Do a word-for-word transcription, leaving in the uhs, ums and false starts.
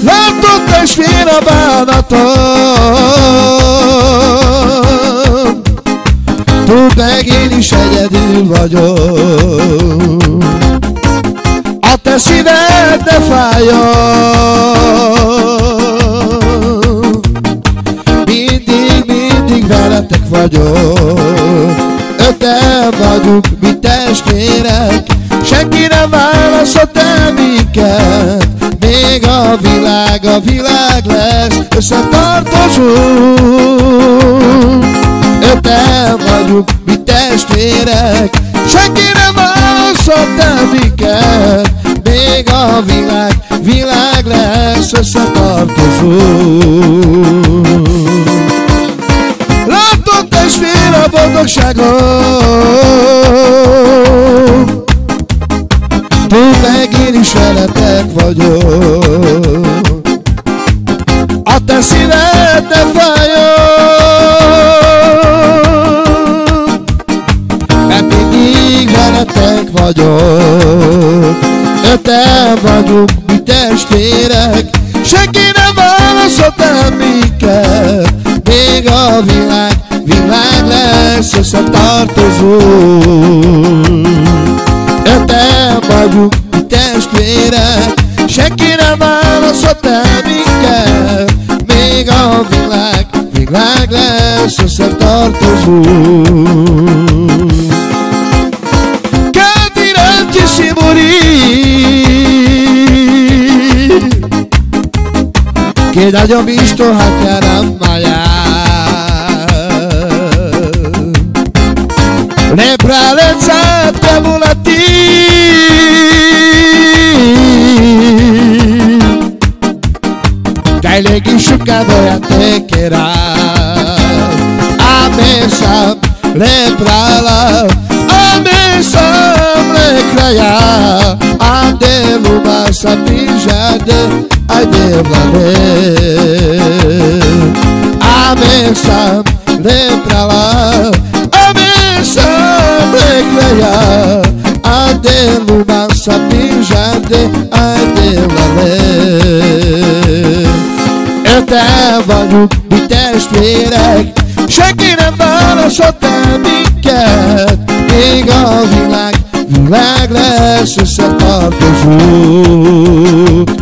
Látott testvér a bánatom, tudd meg, én is egyedül vagyok. A te szíved ne fájjon, mindig, mindig veletek vagyok. Öten vagyunk, mi testvérek, senki nem választhat el minket. Még a világ, a világ lesz, összetartozunk. Öten vagyunk, mi testvérek, senki nem választhat el minket. Még a világ, világ lesz, összetartozunk. Látom testvér a boldogságot, tudd meg, én is veletek vagyok. A te szíved ne fájjon, mert mindig veletek vagyok. Öten vagyunk, mi testvérek, senki nem választhat el minket. Még a világ, világ lesz, összetartozunk. Öten vagyunk, mi testvérek, senki nem választhat el minket. Még a világ, világ lesz, összetartozunk. Canti tantissimi, che daño visto hackearán maya. Le pralezate volati, dai leghi sciuccato a te che era a me sam le prala, a me sam le craya, a de luma sapijade, a de vale, a me sam le prala, a me sam le craya, a de luma sapijade, a de vale. Öten vagyunk, mi testvérek, senki nem választhat el minket. Még a világ, világ lesz, összetartozunk.